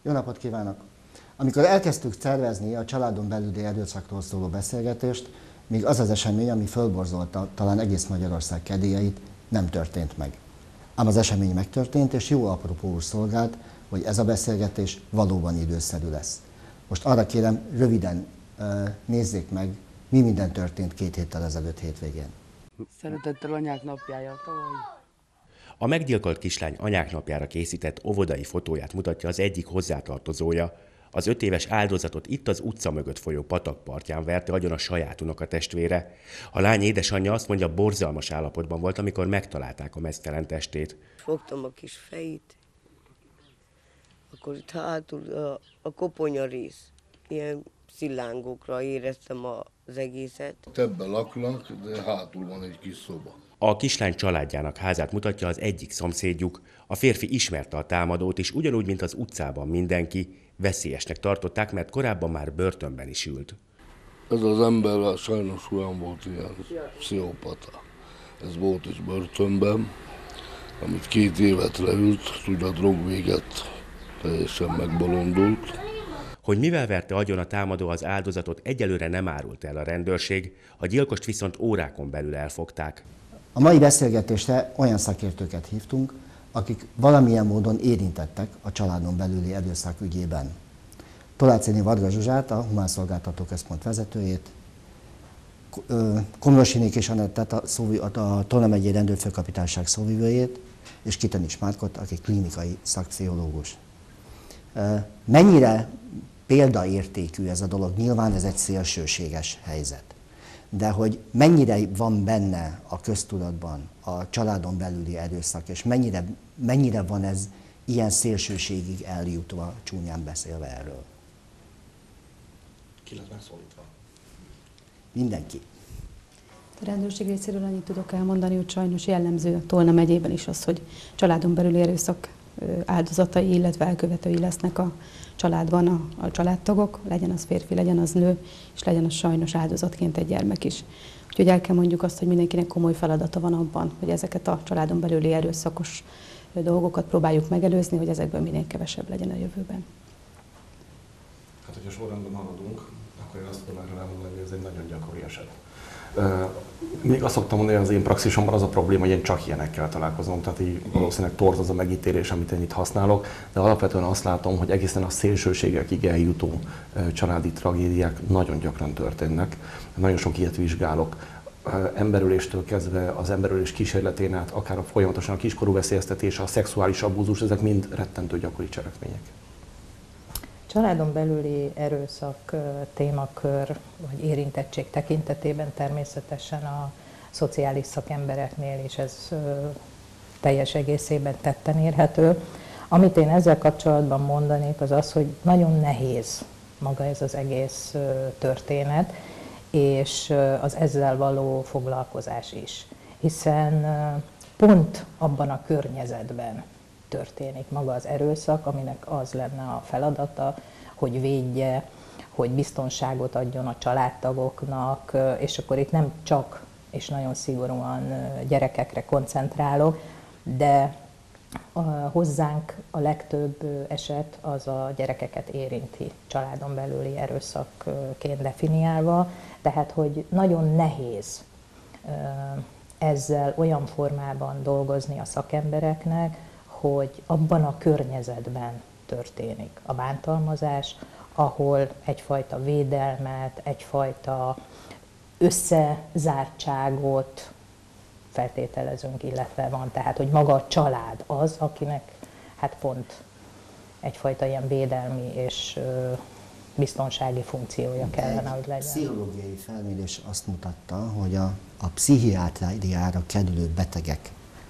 Jó napot kívánok! Amikor elkezdtük tervezni a családon belüli erőszakról szóló beszélgetést, még az az esemény, ami fölborzolta talán egész Magyarország kedélyeit, nem történt meg. Ám az esemény megtörtént, és jó apropóul szolgált, hogy ez a beszélgetés valóban időszerű lesz. Most arra kérem, röviden nézzék meg, mi minden történt 2 héttel ezelőtt hétvégén. Szeretettel anyák napjája tavaly. A meggyilkolt kislány anyák napjára készített óvodai fotóját mutatja az egyik hozzátartozója. Az 5 éves áldozatot itt az utca mögött folyó patakpartján verte agyon a saját unokatestvére. A lány édesanyja azt mondja, borzalmas állapotban volt, amikor megtalálták a meztelen testét. Fogtam a kis fejét, akkor itt hátul a koponya rész, ilyen szilángokra éreztem az egészet. Ebben laknak, de hátul van egy kis szoba. A kislány családjának házát mutatja az egyik szomszédjuk. A férfi ismerte a támadót, és ugyanúgy, mint az utcában mindenki, veszélyesnek tartották, mert korábban már börtönben is ült. Ez az ember sajnos olyan volt ilyen pszichopata. Ez volt is börtönben, amit 2 évet leült, ugye a drogvéget teljesen megbolondult. Hogy mivel verte agyon a támadó az áldozatot, egyelőre nem árult el a rendőrség, a gyilkost viszont órákon belül elfogták. A mai beszélgetésre olyan szakértőket hívtunk, akik valamilyen módon érintettek a családon belüli erőszak ügyében. Toláczéni Varga Zsuzsát, a Humán Szolgáltató Központ vezetőjét, Komlosinék és Anettet, a Tolna megyei rendőrfőkapitányság szóvivőjét, és Kitanics Márkot, aki klinikai szakpszichológus. Mennyire példaértékű ez a dolog? Nyilván ez egy szélsőséges helyzet. De hogy mennyire van benne a köztudatban a családon belüli erőszak, és mennyire van ez ilyen szélsőségig eljutva, csúnyán beszélve erről? Ki lett megszólítva? Mindenki. A rendőrség részéről annyit tudok elmondani, hogy sajnos jellemző a Tolna megyében is az, hogy családon belüli erőszak áldozatai, illetve elkövetői lesznek a családban a családtagok, legyen az férfi, legyen az nő, és legyen az sajnos áldozatként egy gyermek is. Úgyhogy el kell mondjuk azt, hogy mindenkinek komoly feladata van abban, hogy ezeket a családon belüli erőszakos dolgokat próbáljuk megelőzni, hogy ezekből minél kevesebb legyen a jövőben. Hát, hogyha sorrendben haladunk, akkor én azt tudom erről elmondani, hogy ez egy nagyon gyakori eset. Még azt szoktam mondani, hogy az én praxisomban az a probléma, hogy én csak ilyenekkel találkozom, tehát így valószínűleg torz az a megítélés, amit én itt használok, de alapvetően azt látom, hogy egészen a szélsőségekig eljutó családi tragédiák nagyon gyakran történnek. Nagyon sok ilyet vizsgálok. Emberöléstől kezdve az emberölés kísérletén át, akár folyamatosan a kiskorú veszélyeztetés, a szexuális abúzus, ezek mind rettentő gyakori cselekmények. Családon belüli erőszak témakör vagy érintettség tekintetében természetesen a szociális szakembereknél is ez teljes egészében tetten érhető. Amit én ezzel kapcsolatban mondanék, az az, hogy nagyon nehéz maga ez az egész történet, és az ezzel való foglalkozás is. Hiszen pont abban a környezetben történik maga az erőszak, aminek az lenne a feladata, hogy védje, hogy biztonságot adjon a családtagoknak, és akkor itt nem csak és nagyon szigorúan gyerekekre koncentrálok, de hozzánk a legtöbb eset az a gyerekeket érinti, családon belüli erőszakként definiálva, tehát hogy nagyon nehéz ezzel olyan formában dolgozni a szakembereknek, hogy abban a környezetben történik a bántalmazás, ahol egyfajta védelmet, egyfajta összezártságot feltételezünk, illetve van. Tehát, hogy maga a család az, akinek hát pont egyfajta ilyen védelmi és biztonsági funkciója kellene, hogy legyen. A pszichológiai felmérés azt mutatta, hogy a pszichiátriára kerülő betegek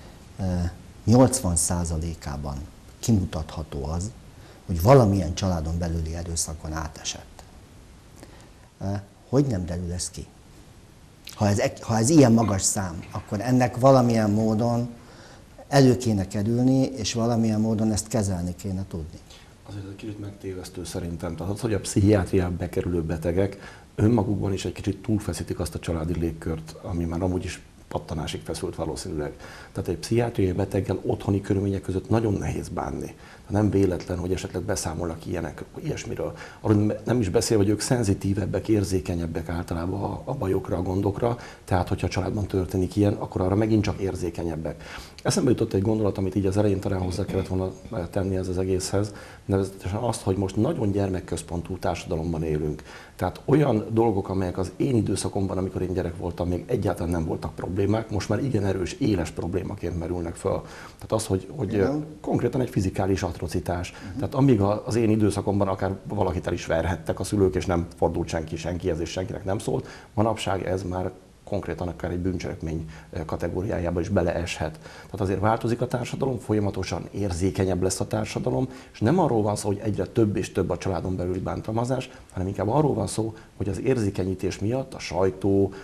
80%-ában kimutatható az, hogy valamilyen családon belüli erőszakon átesett. Hogy nem derül ez ki? Ha ez ilyen magas szám, akkor ennek valamilyen módon elő kéne kerülni, és valamilyen módon ezt kezelni kéne tudni. Azért egy kicsit megtévesztő szerintem. Tehát az, hogy a pszichiátriába bekerülő betegek önmagukban is egy kicsit túlfeszítik azt a családi légkört, ami már amúgy is pattanásig feszült valószínűleg. Tehát egy pszichiátriai beteggel otthoni körülmények között nagyon nehéz bánni. Nem véletlen, hogy esetleg beszámolnak ilyesmiről. Arról nem is beszél, hogy ők szenzitívebbek, érzékenyebbek általában a bajokra, a gondokra, tehát hogyha a családban történik ilyen, akkor arra megint csak érzékenyebbek. Eszembe jutott egy gondolat, amit így az elején talán hozzá kellett volna tenni ez az egészhez, nevezetesen azt, hogy most nagyon gyermekközpontú társadalomban élünk. Tehát olyan dolgok, amelyek az én időszakomban, amikor én gyerek voltam, még egyáltalán nem voltak problémák, most már igen erős, éles problémaként merülnek föl. Tehát az, hogy konkrétan egy fizikális atrocitás. Tehát amíg az én időszakomban akár valakit el is verhettek a szülők, és nem fordult senkihez, és senkinek nem szólt, manapság ez már konkrétan akár egy bűncselekmény kategóriájába is beleeshet. Tehát azért változik a társadalom, folyamatosan érzékenyebb lesz a társadalom, és nem arról van szó, hogy egyre több és több a családon belüli bántalmazás, hanem inkább arról van szó, hogy az érzékenyítés miatt a sajtó,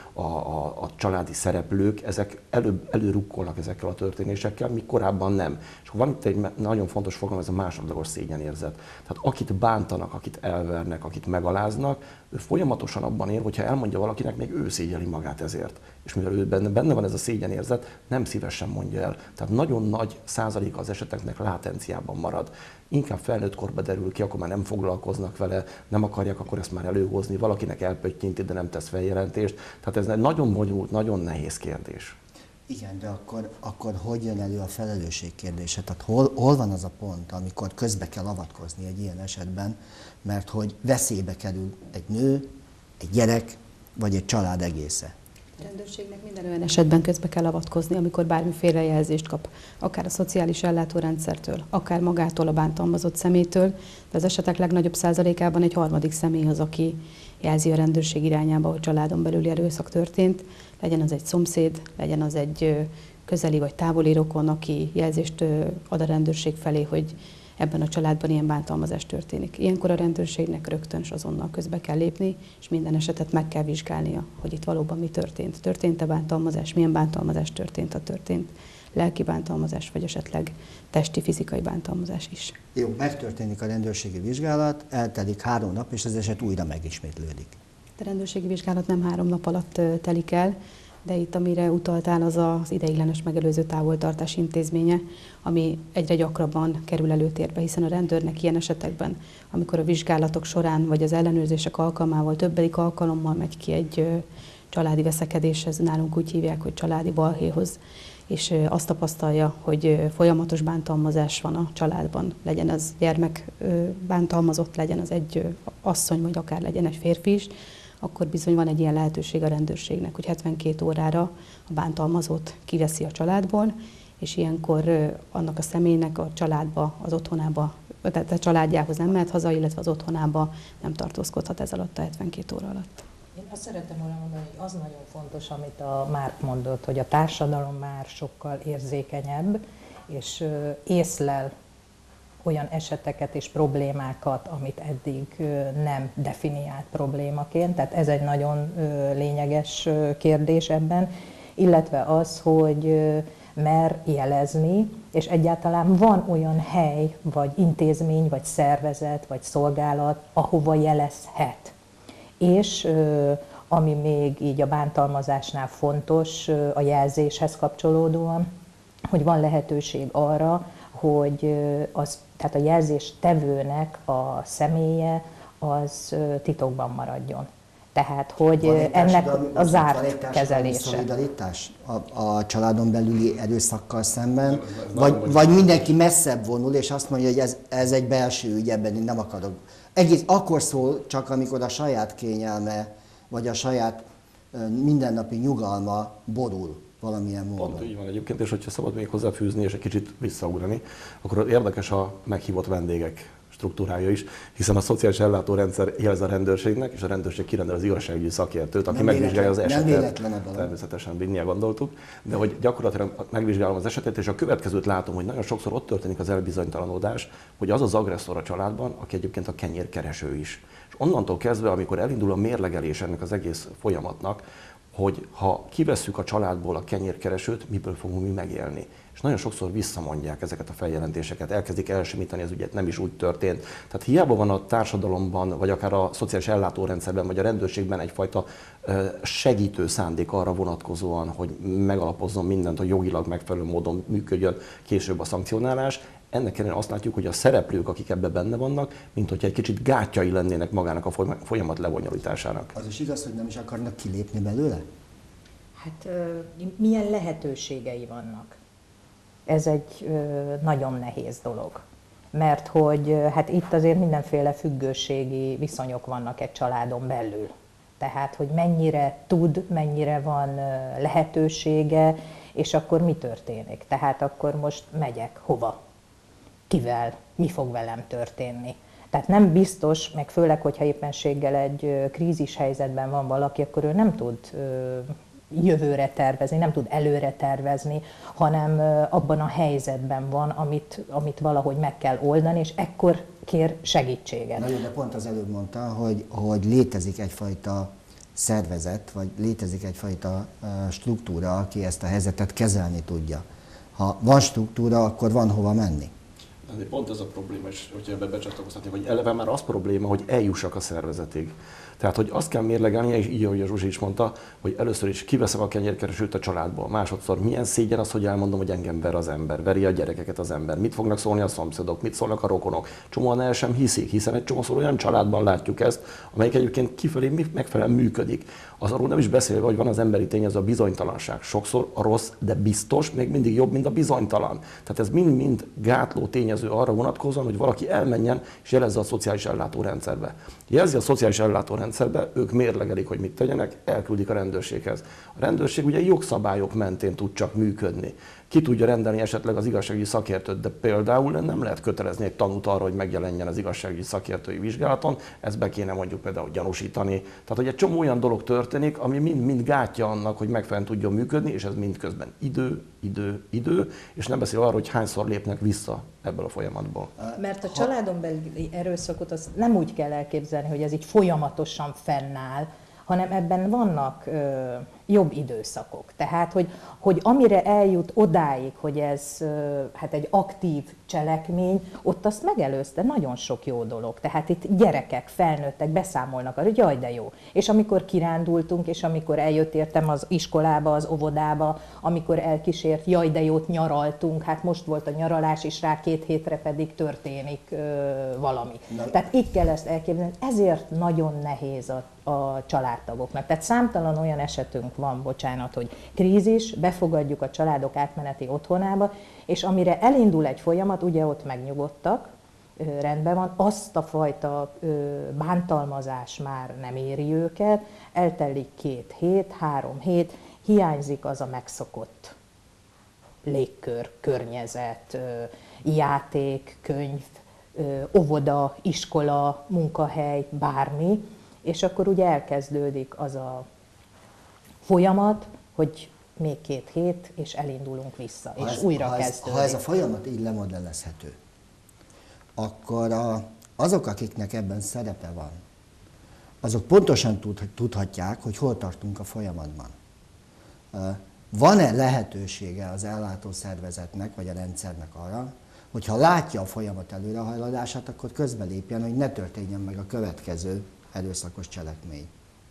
a családi szereplők, ezek előrukkolnak ezekkel a történésekkel, míg korábban nem. És van itt egy nagyon fontos fogalom, ez a másodlagos szégyenérzet. Tehát akit bántanak, akit elvernek, akit megaláznak, ő folyamatosan abban él, hogyha elmondja valakinek, még ő szégyeli magát ezért. És mivel ő benne van ez a szégyenérzet, nem szívesen mondja el. Tehát nagyon nagy százaléka az eseteknek látenciában marad. Inkább felnőtt korba derül ki, akkor már nem foglalkoznak vele, nem akarják akkor ezt már előhozni, valakinek elpöttyinti, de nem tesz feljelentést. Tehát ez egy nagyon bonyolult, nagyon nehéz kérdés. Igen, de akkor hogy jön elő a felelősség kérdése? Tehát hol van az a pont, amikor közbe kell avatkozni egy ilyen esetben, mert hogy veszélybe kerül egy nő, egy gyerek, vagy egy család egésze? A rendőrségnek minden olyan esetben közbe kell avatkozni, amikor bármiféle jelzést kap, akár a szociális ellátórendszertől, akár magától a bántalmazott személytől, de az esetek legnagyobb százalékában egy harmadik személy az, aki jelzi a rendőrség irányába, hogy családon belüli erőszak történt, legyen az egy szomszéd, legyen az egy közeli vagy távoli rokon, aki jelzést ad a rendőrség felé, hogy ebben a családban ilyen bántalmazás történik. Ilyenkor a rendőrségnek rögtön és azonnal közbe kell lépni, és minden esetet meg kell vizsgálnia, hogy itt valóban mi történt. Történt-e bántalmazás, milyen bántalmazás történt, ha történt lelki bántalmazás, vagy esetleg testi, fizikai bántalmazás is. Jó, megtörténik a rendőrségi vizsgálat, eltelik 3 nap, és az eset újra megismétlődik. A rendőrségi vizsgálat nem 3 nap alatt telik el, de itt, amire utaltál, az az ideiglenes megelőző távoltartás intézménye, ami egyre gyakrabban kerül előtérbe, hiszen a rendőrnek ilyen esetekben, amikor a vizsgálatok során vagy az ellenőrzések alkalmával többedik alkalommal megy ki egy családi veszekedéshez, nálunk úgy hívják, hogy családi balhéhoz, és azt tapasztalja, hogy folyamatos bántalmazás van a családban, legyen az gyermek bántalmazott, legyen az egy asszony, vagy akár legyen egy férfi is, akkor bizony van egy ilyen lehetőség a rendőrségnek, hogy 72 órára a bántalmazót kiveszi a családból, és ilyenkor annak a személynek a családba, az otthonába, tehát a családjához nem mehet haza, illetve az otthonába nem tartózkodhat ez alatt a 72 óra alatt. Én azt szerettem volna mondani, hogy az nagyon fontos, amit a Márk mondott, hogy a társadalom már sokkal érzékenyebb, és észlel olyan eseteket és problémákat, amit eddig nem definiált problémaként. Tehát ez egy nagyon lényeges kérdés ebben, illetve az, hogy mer jelezni, és egyáltalán van olyan hely, vagy intézmény, vagy szervezet, vagy szolgálat, ahova jelezhet. És ami még így a bántalmazásnál fontos, a jelzéshez kapcsolódóan, hogy van lehetőség arra, hogy tehát a jelzés tevőnek a személye az titokban maradjon. Tehát, hogy ennek a zárt kezelése. Szolidaritás a családon belüli erőszakkal szemben, vagy mindenki messzebb vonul, és azt mondja, hogy ez egy belső ügy, ebben én nem akarok. Egész akkor szól csak, amikor a saját kényelme, vagy a saját mindennapi nyugalma borul valamilyen módon. Pont így van egyébként, és hogyha szabad még hozzáfűzni, és egy kicsit visszaugrani, akkor érdekes a meghívott vendégek struktúrája is, hiszen a szociális ellátórendszer jelez a rendőrségnek, és a rendőrség kirendel az igazságügyi szakértőt, aki megvizsgálja az esetet. Természetesen mindjárt gondoltuk, de hogy gyakorlatilag megvizsgálom az esetet, és a következőt látom, hogy nagyon sokszor ott történik az elbizonytalanodás, hogy az az agresszor a családban, aki egyébként a kenyérkereső is. És onnantól kezdve, amikor elindul a mérlegelés ennek az egész folyamatnak, hogy ha kivesszük a családból a kenyérkeresőt, miből fogunk mi megélni. És nagyon sokszor visszamondják ezeket a feljelentéseket, elkezdik elsimítani az ügyet, nem is úgy történt. Tehát hiába van a társadalomban, vagy akár a szociális ellátórendszerben, vagy a rendőrségben egyfajta segítő szándék arra vonatkozóan, hogy megalapozzon mindent, hogy jogilag megfelelő módon működjön később a szankcionálás. Ennek ellenére azt látjuk, hogy a szereplők, akik ebben benne vannak, mint hogyha egy kicsit gátjai lennének magának a folyamat lebonyolításának. Az is igaz, hogy nem is akarnak kilépni belőle? Hát milyen lehetőségei vannak? Ez egy nagyon nehéz dolog. Mert hogy hát itt azért mindenféle függőségi viszonyok vannak egy családon belül. Tehát, hogy mennyire tud, mennyire van lehetősége, és akkor mi történik? Tehát akkor most megyek hova? Kivel? Mi fog velem történni? Tehát nem biztos, meg főleg, hogyha éppenséggel egy krízis helyzetben van valaki, akkor ő nem tud jövőre tervezni, nem tud előre tervezni, hanem abban a helyzetben van, amit valahogy meg kell oldani, és ekkor kér segítséget. Na jó, de pont az előbb mondta, hogy létezik egyfajta szervezet, vagy létezik egyfajta struktúra, aki ezt a helyzetet kezelni tudja. Ha van struktúra, akkor van hova menni. De pont ez a probléma, és hogyha ebbe becsatlakozhatnék, hogy eleve már az probléma, hogy eljussak a szervezetig. Tehát, hogy azt kell mérlegelni, és így, ahogy a Zsuzsi is mondta, hogy először is kiveszem a kenyérkeresőt a családból. Másodszor, milyen szégyen az, hogy elmondom, hogy engem ver az ember, veri a gyerekeket az ember. Mit fognak szólni a szomszédok, mit szólnak a rokonok. Csomóan el sem hiszik, hiszen egy csomószor olyan családban látjuk ezt, amelyik egyébként kifelé megfelelően működik. Az arról nem is beszélve, hogy van az emberi tényező, a bizonytalanság. Sokszor a rossz, de biztos még mindig jobb, mint a bizonytalan. Tehát ez mind-mind gátló tényező arra vonatkozóan, hogy valaki elmenjen és jelezze a szociális ellátórendszerbe. Jelzi a szociális ellátórendszerbe, ők mérlegelik, hogy mit tegyenek, elküldik a rendőrséghez. A rendőrség ugye jogszabályok mentén tud csak működni. Ki tudja rendelni esetleg az igazságügyi szakértőt, de például nem lehet kötelezni egy tanút arra, hogy megjelenjen az igazságügyi szakértői vizsgálaton, ezt be kéne mondjuk például gyanúsítani. Tehát, hogy egy csomó olyan dolog történik, ami mind gátja annak, hogy megfelelően tudjon működni, és ez mindközben idő, és nem beszél arról, hogy hányszor lépnek vissza ebből a folyamatból. Mert a családon belüli erőszakot az nem úgy kell elképzelni, hogy ez így folyamatosan fennáll, hanem ebben vannak jobb időszakok. Tehát, hogy amire eljut odáig, hogy ez hát egy aktív cselekmény, ott azt megelőzte nagyon sok jó dolog. Tehát itt gyerekek, felnőttek beszámolnak arra, hogy jaj, de jó. És amikor kirándultunk, és amikor eljött értem az iskolába, az óvodába, amikor elkísért, jaj, de jót nyaraltunk, hát most volt a nyaralás, és rá 2 hétre pedig történik valami. Tehát így kell ezt elképzelni. Ezért nagyon nehéz a családtagoknak. Tehát számtalan olyan esetünk van, bocsánat, hogy krízis, befogadjuk a családok átmeneti otthonába, és amire elindul egy folyamat, ugye ott megnyugodtak, rendben van, azt a fajta bántalmazás már nem éri őket, eltelik 2 hét, 3 hét, hiányzik az a megszokott légkör, környezet, játék, könyv, óvoda, iskola, munkahely, bármi, és akkor ugye elkezdődik az a folyamat, hogy még 2 hét, és elindulunk vissza, és újra kezdődik. Ha ez a folyamat így lemodellezhető, akkor azok, akiknek ebben szerepe van, azok pontosan tudhatják, hogy hol tartunk a folyamatban. Van-e lehetősége az ellátószervezetnek, vagy a rendszernek arra, hogyha látja a folyamat előrehajladását, akkor közbelépjen, hogy ne történjen meg a következő erőszakos cselekmény.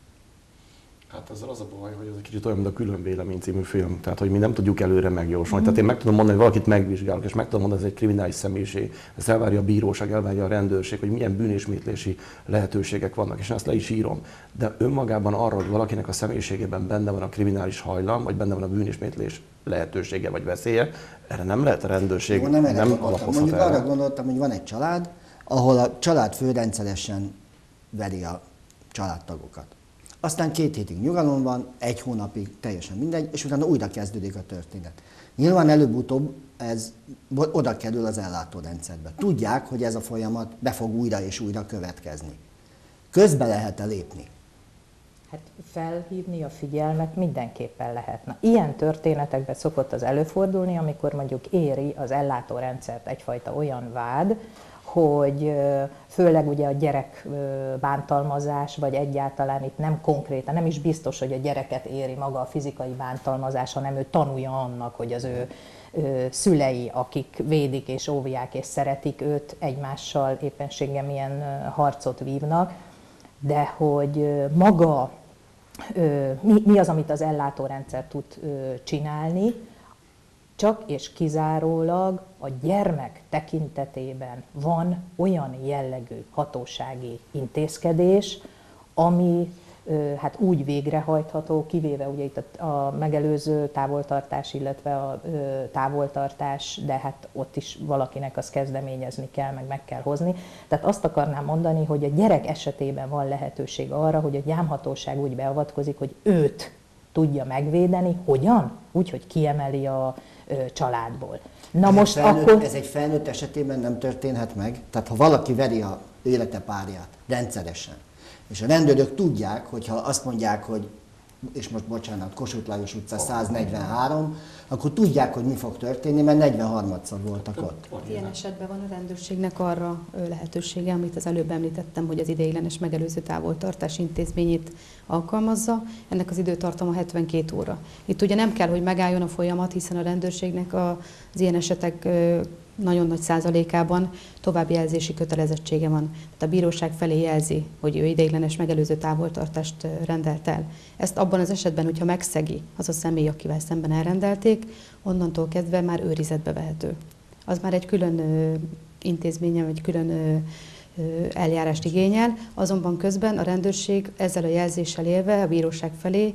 Hát ezzel az a baj, hogy ez egy kicsit olyan, mint a Külön vélemény című film. Tehát, hogy mi nem tudjuk előre megjósolni. Tehát én meg tudom mondani, hogy valakit megvizsgálok, és meg tudom mondani, hogy ez egy kriminális személyiség. Ezt elvárja a bíróság, elvárja a rendőrség, hogy milyen bűnismétlési lehetőségek vannak, és én ezt le is írom. De önmagában arra, hogy valakinek a személyiségében benne van a kriminális hajlam, vagy benne van a bűnismétlés lehetősége vagy veszélye, erre nem lehet a rendőrség, Jó, nem alapozhat mondjuk erre. arra gondoltam, hogy van egy család, ahol a családfő rendszeresen veri a családtagokat. Aztán 2 hétig nyugalom van, 1 hónapig teljesen mindegy, és utána újra kezdődik a történet. Nyilván előbb-utóbb ez oda kerül az ellátórendszerbe. Tudják, hogy ez a folyamat be fog újra és újra következni. Közbe lehet-e lépni? Hát felhívni a figyelmet mindenképpen lehetne. Ilyen történetekben szokott az előfordulni, amikor mondjuk éri az ellátórendszert egyfajta olyan vád, hogy főleg ugye a gyerek bántalmazás, vagy egyáltalán itt nem konkrétan, nem is biztos, hogy a gyereket éri maga a fizikai bántalmazás, hanem ő tanulja annak, hogy az ő szülei, akik védik és óvják és szeretik őt, egymással éppenséggel milyen harcot vívnak, de hogy maga mi az, amit az ellátórendszer tud csinálni, csak és kizárólag a gyermek tekintetében van olyan jellegű hatósági intézkedés, ami hát úgy végrehajtható, kivéve ugye itt a megelőző távoltartás, illetve a távoltartás, de hát ott is valakinek azt kezdeményezni kell, meg kell hozni. Tehát azt akarnám mondani, hogy a gyerek esetében van lehetőség arra, hogy a gyámhatóság úgy beavatkozik, hogy őt tudja megvédeni. Hogyan? Úgy, hogy kiemeli a családból. Na most akkor... Ez egy felnőtt esetében nem történhet meg? Tehát ha valaki veri a élete párját rendszeresen, és a rendőrök tudják, hogyha azt mondják, hogy, és most bocsánat, Kossuth Lajos utca 143, akkor tudják, hogy mi fog történni, mert 43-szor voltak ott. Ilyen esetben van a rendőrségnek arra lehetősége, amit az előbb említettem, hogy az ideiglenes megelőző távoltartás intézményét alkalmazza. Ennek az időtartama 72 óra. Itt ugye nem kell, hogy megálljon a folyamat, hiszen a rendőrségnek az ilyen esetek nagyon nagy százalékában továbbjelzési kötelezettsége van. Tehát a bíróság felé jelzi, hogy ő ideiglenes megelőző távoltartást rendelt el. Ezt abban az esetben, hogyha megszegi az a személy, akivel szemben elrendelték, onnantól kezdve már őrizetbe vehető. Az már egy külön intézménye, vagy külön eljárást igényel, azonban közben a rendőrség ezzel a jelzéssel élve a bíróság felé,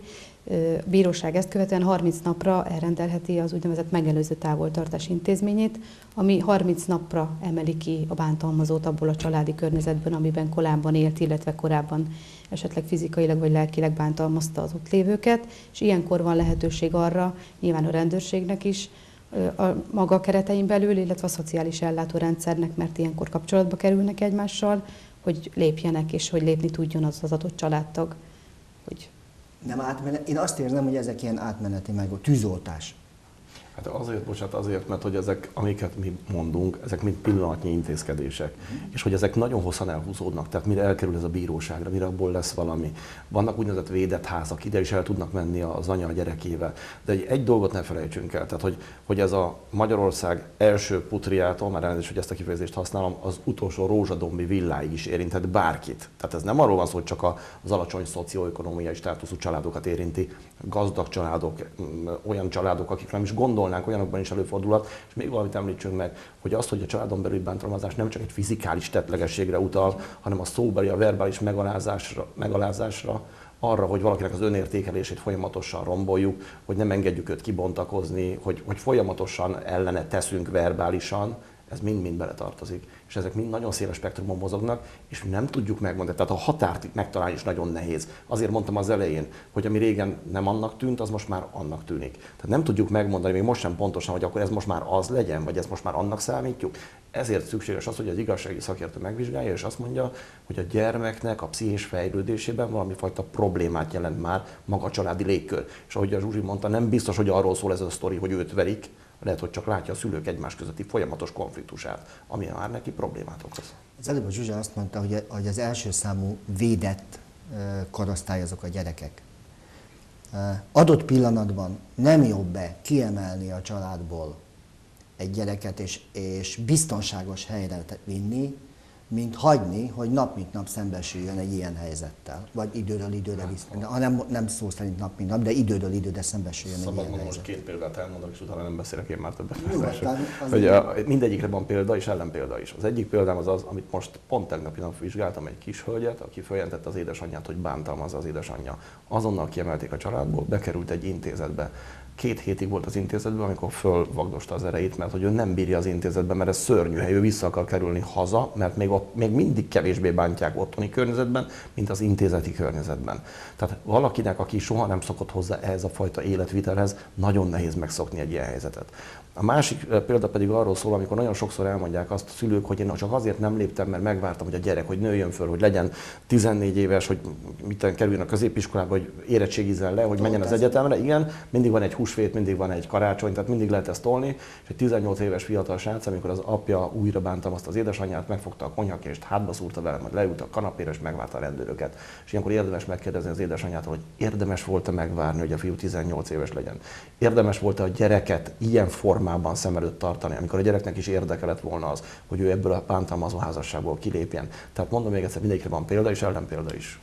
bíróság ezt követően 30 napra elrendelheti az úgynevezett megelőző távoltartás intézményét, ami 30 napra emeli ki a bántalmazót abból a családi környezetből, amiben korábban élt, illetve korábban esetleg fizikailag vagy lelkileg bántalmazta az ott lévőket, és ilyenkor van lehetőség arra, nyilván a rendőrségnek is, a maga keretein belül, illetve a szociális ellátórendszernek, mert ilyenkor kapcsolatba kerülnek egymással, hogy lépjenek, és hogy lépni tudjon az adott családtag. Hogy... Nem átmenet. Én azt érzem, hogy ezek ilyen átmeneti tűzoltás. Hát azért, mert hogy ezek, amiket mi mondunk, ezek mind pillanatnyi intézkedések. És hogy ezek nagyon hosszan elhúzódnak, tehát mire elkerül ez a bíróságra, mire abból lesz valami. Vannak úgynevezett védett házak, ide is el tudnak menni az anya a gyerekével. De egy dolgot ne felejtsünk el, tehát hogy ez a Magyarország első putriától, már elnézést, hogy ezt a kifejezést használom, az utolsó rózsadombi villáig is érintett bárkit. Tehát ez nem arról van szó, hogy csak az alacsony szocioökonómiai státuszú családokat érinti, gazdag családok, olyan családok, akik nem is gondolnánk, olyanokban is előfordulhat, és még valamit említsünk meg, hogy az, hogy a családon belüli bántalmazás nem csak egy fizikális tettlegességre utal, hanem a szóbeli, a verbális megalázásra, arra, hogy valakinek az önértékelését folyamatosan romboljuk, hogy nem engedjük őt kibontakozni, hogy folyamatosan ellene teszünk verbálisan, ez mind-mind beletartozik. És ezek mind nagyon széles spektrumon mozognak, és nem tudjuk megmondani. Tehát a határt megtalálni is nagyon nehéz. Azért mondtam az elején, hogy ami régen nem annak tűnt, az most már annak tűnik. Tehát nem tudjuk megmondani, még most sem pontosan, hogy akkor ez most már az legyen, vagy ezt most már annak számítjuk. Ezért szükséges az, hogy az igazsági szakértő megvizsgálja, és azt mondja, hogy a gyermeknek a pszichés fejlődésében valami fajta problémát jelent már maga a családi légkör. És ahogy a Zsuzsi mondta, nem biztos, hogy arról szól ez a sztori, hogy őt verik, lehet, hogy csak látja a szülők egymás közötti folyamatos konfliktusát, ami már neki problémát okoz. Az előbb a Zsuzsi azt mondta, hogy az első számú védett korosztály azok a gyerekek. Adott pillanatban nem jobb-e kiemelni a családból egy gyereket és biztonságos helyre vinni, mint hagyni, hogy nap mint nap szembesüljön egy ilyen helyzettel. Vagy időről időre nem szó szerint nap mint nap, de időről időre szembesüljön egy ilyen helyzettel. Most két példát elmondok, és utána nem beszélek én már többet. Mindegyikre van példa és ellenpélda is. Az egyik példám az, amit most pont tegnapi nap vizsgáltam, egy kis hölgyet, aki feljelentette az édesanyját, hogy bántalmazza az édesanyja. Azonnal kiemelték a családból, bekerült egy intézetbe. 2 hétig volt az intézetben, amikor fölvagdosta az erejét, mert hogy ő nem bírja az intézetben, mert ez szörnyű hely, ő vissza akar kerülni haza, mert még mindig kevésbé bántják otthoni környezetben, mint az intézeti környezetben. Tehát valakinek, aki soha nem szokott hozzá ehhez a fajta életvitelhez, nagyon nehéz megszokni egy ilyen helyzetet. A másik példa pedig arról szól, amikor nagyon sokszor elmondják azt a szülők, hogy én csak azért nem léptem, mert megvártam, hogy a gyerek, hogy nőjön föl, hogy legyen 14 éves, hogy kerüljön a középiskolába, hogy érettségizzen le, hogy menjen az egyetemre. Igen, mindig van egy húsvét, mindig van egy karácsony, tehát mindig lehet ezt tolni. És egy 18 éves fiatal srác, amikor az apja újra bántalmazta az édesanyját, megfogta a konyhakést, hátba szúrta vele, majd leült a kanapéra és megvárta a rendőröket. És ilyenkor érdemes megkérdezni az édesanyjától, hogy érdemes volt-e megvárni, hogy a fiú 18 éves legyen. Érdemes volt-e a gyereket ilyen formában szem előtt tartani, amikor a gyereknek is érdeke lett volna az, hogy ő ebből a bántalmazó házasságból kilépjen. Tehát mondom még egyszer, mindegyikre van példa és ellenpélda is.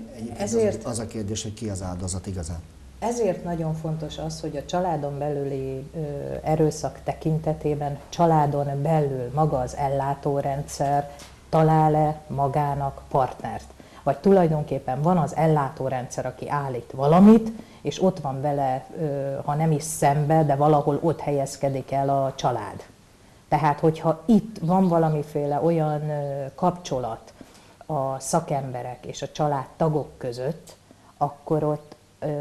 Ezért az a kérdés, hogy ki az áldozat igazán. Ezért nagyon fontos az, hogy a családon belüli erőszak tekintetében családon belül maga az ellátórendszer talál-e magának partnert. Vagy tulajdonképpen van az ellátórendszer, aki állít valamit, és ott van vele, ha nem is szembe, de valahol ott helyezkedik el a család. Tehát, hogyha itt van valamiféle olyan kapcsolat a szakemberek és a családtagok között, akkor ott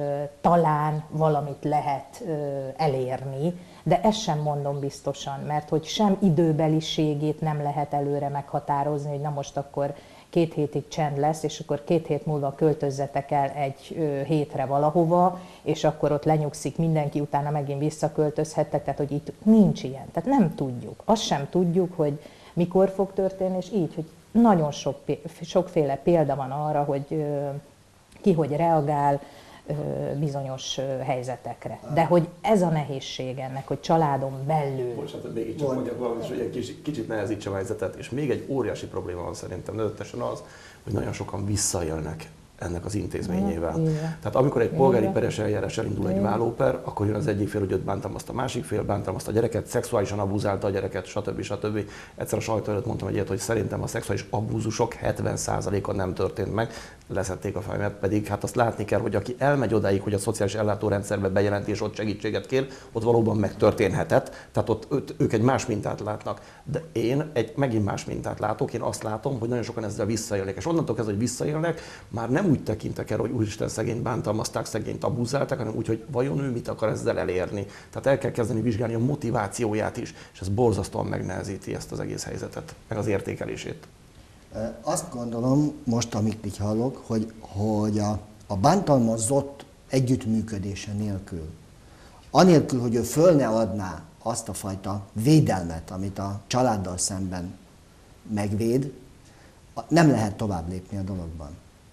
talán valamit lehet elérni, de ezt sem mondom biztosan, mert hogy sem időbeliségét nem lehet előre meghatározni, hogy na most akkor 2 hétig csend lesz, és akkor 2 hét múlva költözzetek el 1 hétre valahova, és akkor ott lenyugszik mindenki, utána megint visszaköltözhettek, tehát hogy itt nincs ilyen. Tehát nem tudjuk. Azt sem tudjuk, hogy mikor fog történni, és így, hogy nagyon sokféle példa van arra, hogy ki hogy reagál bizonyos helyzetekre. De hogy ez a nehézség ennek, hogy családon belül... Bocsánat, még így csak mondjak valamit, hogy egy kicsit nehezítse a helyzetet, és még egy óriási probléma van szerintem, nevezetesen az, hogy nagyon sokan visszaélnek ennek az intézményével. Tehát amikor egy polgári peres eljárás elindul egy vállóper, akkor jön az egyik fél, hogy őt bántalmazta, a másik fél bántalmazta a gyereket, szexuálisan abuzálta a gyereket, stb. Egyszer a sajtó előtt mondtam egy ilyet, hogy szerintem a szexuális abúzusok 70%-a nem történt meg, leszették a fejemet, pedig hát azt látni kell, hogy aki elmegy odáig, hogy a szociális ellátórendszerbe bejelenti és ott segítséget kér, ott valóban megtörténhetett, tehát ott ők egy más mintát látnak. De én egy megint más mintát látok, én azt látom, hogy nagyon sokan ezzel visszaélnek. És onnantól kezdve, hogy visszaélnek, már nem úgy tekintek el, hogy úristen, szegényt bántalmazták, szegényt abuzálták, hanem úgy, hogy vajon ő mit akar ezzel elérni. Tehát el kell kezdeni vizsgálni a motivációját is, és ez borzasztóan megnehezíti ezt az egész helyzetet, meg az értékelését. Azt gondolom, most amit így hallok, hogy a bántalmazott együttműködése nélkül, anélkül, hogy ő föl ne adná azt a fajta védelmet, amit a családdal szemben megvéd, nem lehet tovább lépni a dologban.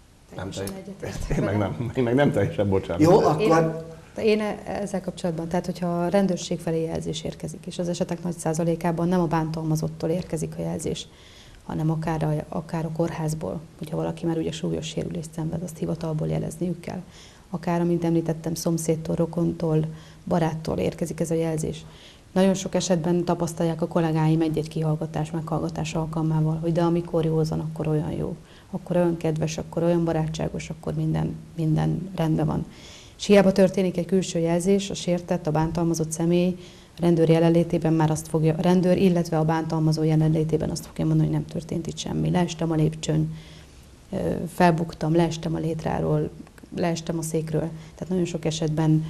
Én meg nem teljesen, bocsánat. Jó, akkor... Én ezzel kapcsolatban, tehát hogyha a rendőrség felé jelzés érkezik, és az esetek nagy százalékában nem a bántalmazottól érkezik a jelzés, hanem akár a kórházból, hogyha valaki már ugye súlyos sérülést szenved, azt hivatalból jelezniük kell. Akár, amint említettem, szomszédtól, rokontól, baráttól érkezik ez a jelzés. Nagyon sok esetben tapasztalják a kollégáim egy-egy kihallgatás, meghallgatás alkalmával, hogy de amikor józan, akkor olyan jó, akkor olyan kedves, akkor olyan barátságos, akkor minden rendben van. És hiába történik egy külső jelzés, a sértett, a bántalmazott személy a rendőr jelenlétében már azt fogja, a rendőr, illetve a bántalmazó jelenlétében azt fogja mondani, hogy nem történt itt semmi. Leestem a lépcsőn, felbuktam, leestem a létráról, leestem a székről. Tehát nagyon sok esetben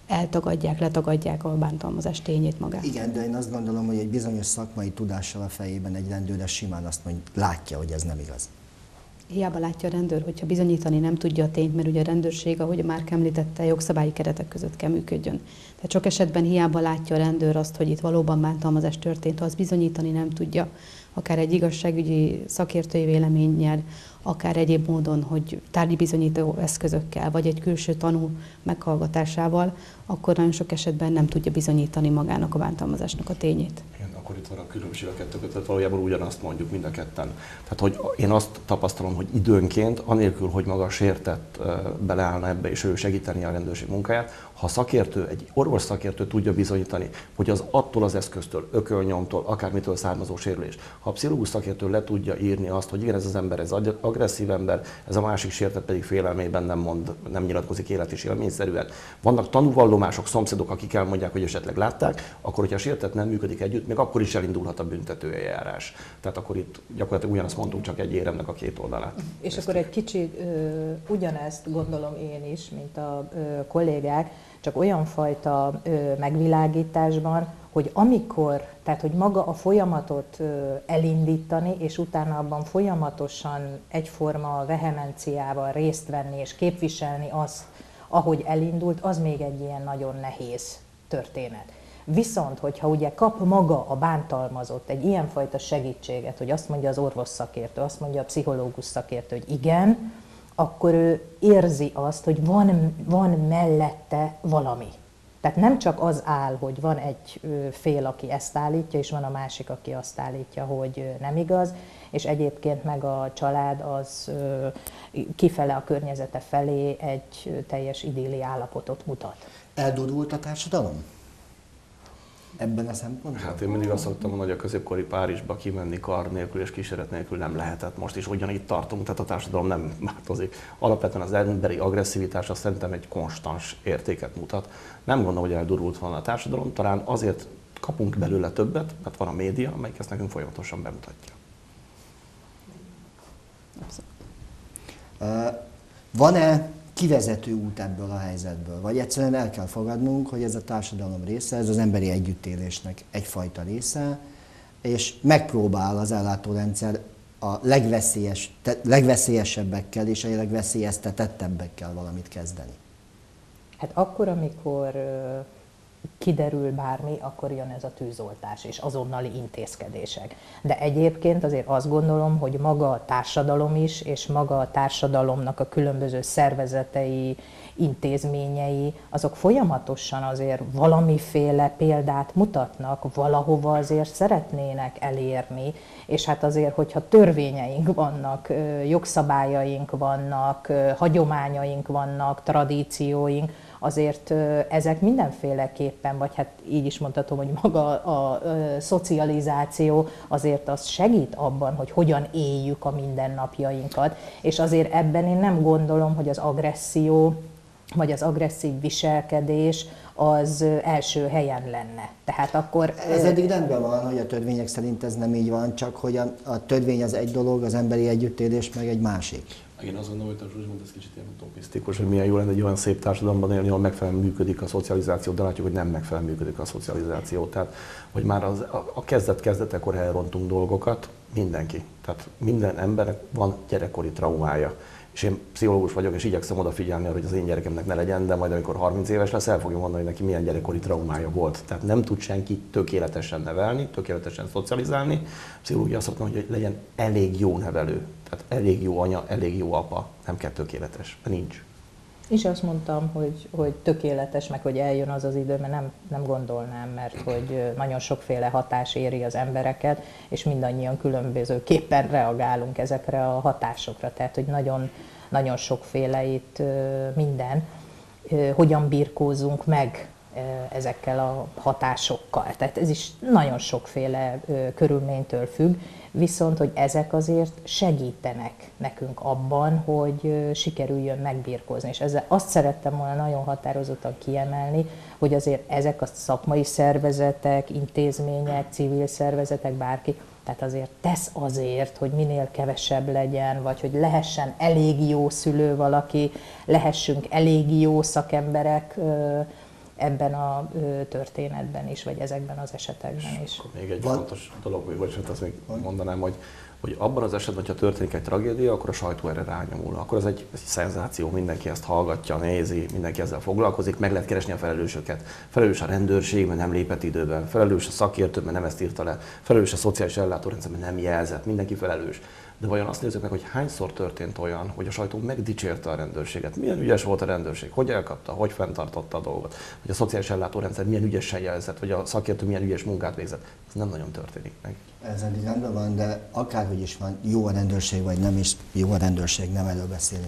letagadják a bántalmazás tényét magát. Igen, de én azt gondolom, hogy egy bizonyos szakmai tudással a fejében egy rendőr simán azt mondja, látja, hogy ez nem igaz. Hiába látja a rendőr, hogyha bizonyítani nem tudja a tényt, mert ugye a rendőrség, ahogy már említette, jogszabályi keretek között kell működjön. Tehát sok esetben hiába látja a rendőr azt, hogy itt valóban bántalmazás történt, ha azt bizonyítani nem tudja, akár egy igazságügyi szakértői véleménnyel, akár egyéb módon, hogy tárgyi bizonyító eszközökkel, vagy egy külső tanú meghallgatásával, akkor nagyon sok esetben nem tudja bizonyítani magának a bántalmazásnak a tényét. Igen, akkor itt van a különbség a kettő között, valójában ugyanazt mondjuk mind a ketten. Tehát, hogy én azt tapasztalom, hogy időnként, anélkül, hogy maga a sértett beleállna ebbe, és ő segíteni a rendőrség munkáját, ha szakértő, egy orvos szakértő tudja bizonyítani, hogy az attól az eszköztől, ökölnyomtól, akármitől származó sérülés, ha a pszichológus szakértő le tudja írni azt, hogy igen, ez az ember, ez agresszív ember, ez a másik sértett pedig félelmében nem nyilatkozik élet és élményszerűen. Vannak tanúvallomások, szomszédok, akik elmondják, hogy esetleg látták, akkor, hogyha a sértett nem működik együtt, még akkor is elindulhat a büntetőeljárás. Tehát akkor itt gyakorlatilag ugyanazt mondtunk, csak egy éremnek a két oldalát. És akkor egy kicsit ugyanezt gondolom én is, mint a kollégák, csak olyan fajta megvilágításban, hogy amikor, tehát hogy maga a folyamatot elindítani, és utána abban folyamatosan egyforma vehemenciával részt venni és képviselni azt, ahogy elindult, az még egy ilyen nagyon nehéz történet. Viszont, hogyha ugye kap maga a bántalmazott egy ilyenfajta segítséget, hogy azt mondja az orvos szakértő, azt mondja a pszichológus szakértő, hogy igen, akkor ő érzi azt, hogy van mellette valami. Tehát nem csak az áll, hogy van egy fél, aki ezt állítja, és van a másik, aki azt állítja, hogy nem igaz, és egyébként meg a család az kifele a környezete felé egy teljes idilli állapotot mutat. Eldurult a társadalom? Ebben a szempontból? Hát én mindig azt szoktam mondani, hogy a középkori Párizsba kimenni kar nélkül és kíséret nélkül nem lehetett. Most is ugyanígy tartunk, tehát a társadalom nem változik. Alapvetően az emberi agresszivitás azt szerintem egy konstans értéket mutat. Nem gondolom, hogy eldurult volna a társadalom, talán azért kapunk belőle többet, mert van a média, amelyik ezt nekünk folyamatosan bemutatja. Van-e kivezető út ebből a helyzetből? Vagy egyszerűen el kell fogadnunk, hogy ez a társadalom része, ez az emberi együttélésnek egyfajta része, és megpróbál az ellátórendszer a legveszélyesebbekkel és a legveszélyeztetettebbekkel valamit kezdeni? Hát akkor, amikor kiderül bármi, akkor jön ez a tűzoltás és azonnali intézkedések. De egyébként azért azt gondolom, hogy maga a társadalom is, és maga a társadalomnak a különböző szervezetei, intézményei, azok folyamatosan azért valamiféle példát mutatnak, valahova azért szeretnének elérni, és hát azért, hogyha törvényeink vannak, jogszabályaink vannak, hagyományaink vannak, tradícióink, azért ezek mindenféleképpen, vagy hát így is mondhatom, hogy maga a szocializáció azért az segít abban, hogy hogyan éljük a mindennapjainkat, és azért ebben én nem gondolom, hogy az agresszió, vagy az agresszív viselkedés az első helyen lenne. Tehát akkor... Ez eddig rendben van, hogy a törvények szerint ez nem így van, csak hogy a törvény az egy dolog, az emberi együttélés meg egy másik. Én azt gondolom, hogy a Zsuzsi mondta, ez kicsit ilyen utopisztikus, hogy milyen jó lenne egy olyan szép társadalomban élni, ahol megfelelően működik a szocializáció, de látjuk, hogy nem megfelelően működik a szocializáció. Tehát, hogy már a kezdetekor elrontunk dolgokat, mindenki. Tehát minden embernek van gyerekkori traumája. És én pszichológus vagyok, és igyekszem odafigyelni arra, hogy az én gyerekemnek ne legyen, de majd amikor 30 éves lesz, el fogja mondani, hogy neki milyen gyerekkori traumája volt. Tehát nem tud senki tökéletesen nevelni, tökéletesen szocializálni. A pszichológia azt mondja, hogy legyen elég jó nevelő. Tehát elég jó anya, elég jó apa. Nem kell tökéletes, de nincs. És azt mondtam, hogy tökéletes, meg hogy eljön az az idő, mert nem gondolnám, mert hogy nagyon sokféle hatás éri az embereket, és mindannyian különbözőképpen reagálunk ezekre a hatásokra. Tehát, hogy nagyon, nagyon sokféle itt minden. Hogyan birkózunk meg ezekkel a hatásokkal. Tehát ez is nagyon sokféle körülménytől függ, viszont hogy ezek azért segítenek nekünk abban, hogy sikerüljön megbirkózni. És ezzel azt szerettem volna nagyon határozottan kiemelni, hogy azért ezek a szakmai szervezetek, intézmények, civil szervezetek, bárki, tehát azért tesz azért, hogy minél kevesebb legyen, vagy hogy lehessen elég jó szülő valaki, lehessünk elég jó szakemberek ebben a történetben is, vagy ezekben az esetekben is. Akkor még egy fontos dolog, vagy azt még mondanám, hogy abban az esetben, hogyha történik egy tragédia, akkor a sajtó erre rányomul. Akkor ez egy szenzáció, mindenki ezt hallgatja, nézi, mindenki ezzel foglalkozik, meg lehet keresni a felelősöket. Felelős a rendőrség, mert nem lépett időben, felelős a szakértő, mert nem ezt írta le, felelős a szociális ellátórendszer, mert nem jelzett, mindenki felelős. De vajon azt nézzük meg, hogy hányszor történt olyan, hogy a sajtó megdicsérte a rendőrséget? Milyen ügyes volt a rendőrség? Hogy elkapta? Hogy fenntartotta a dolgot? Hogy a szociális ellátórendszer milyen ügyesen jelzett? Vagy a szakértő milyen ügyes munkát végzett? Ez nem nagyon történik meg. Ez eddig rendben van, de akárhogy is van, jó a rendőrség, vagy nem is jó a rendőrség, nem erről beszélünk.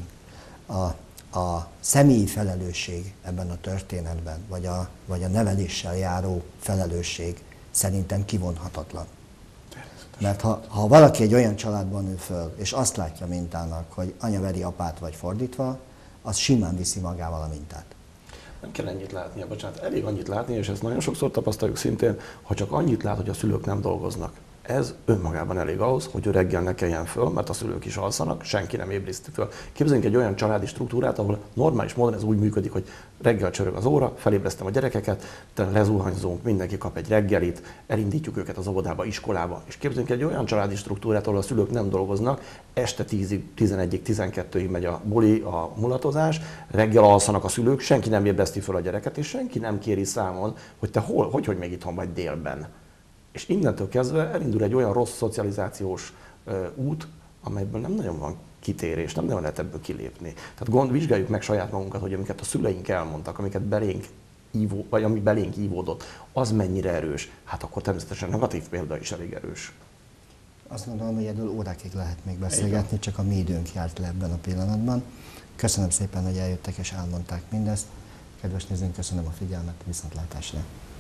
A személyi felelősség ebben a történetben, vagy a neveléssel járó felelősség szerintem kivonhatatlan. Mert ha valaki egy olyan családban nő föl, és azt látja mintának, hogy anya veri apát, vagy fordítva, az simán viszi magával a mintát. Nem kell ennyit látnia, bocsánat, elég annyit látni, és ezt nagyon sokszor tapasztaljuk szintén, ha csak annyit lát, hogy a szülők nem dolgoznak. Ez önmagában elég ahhoz, hogy ő reggel ne keljen föl, mert a szülők is alszanak, senki nem ébreszti föl. Képzeljünk egy olyan családi struktúrát, ahol normális módon ez úgy működik, hogy reggel csörög az óra, felébresztem a gyerekeket, lezuhanyzunk, mindenki kap egy reggelit, elindítjuk őket az óvodába, iskolába. És képzeljünk egy olyan családi struktúrát, ahol a szülők nem dolgoznak, este 10-ig, 11-ig, 12-ig megy a buli, a mulatozás, reggel alszanak a szülők, senki nem ébreszti föl a gyereket, és senki nem kéri számon, hogy te hogy még itthon vagy délben. És innentől kezdve elindul egy olyan rossz szocializációs út, amelyből nem nagyon van kitérés, nem nagyon lehet ebből kilépni. Tehát vizsgáljuk meg saját magunkat, hogy amiket a szüleink elmondtak, vagy ami belénk ívódott, az mennyire erős. Hát akkor természetesen negatív példa is elég erős. Azt gondolom, hogy erről órákig lehet még beszélgetni, csak a mi időnk járt le ebben a pillanatban. Köszönöm szépen, hogy eljöttek és elmondták mindezt. Kedves nézőink, köszönöm a figyelmet, viszontlátásra!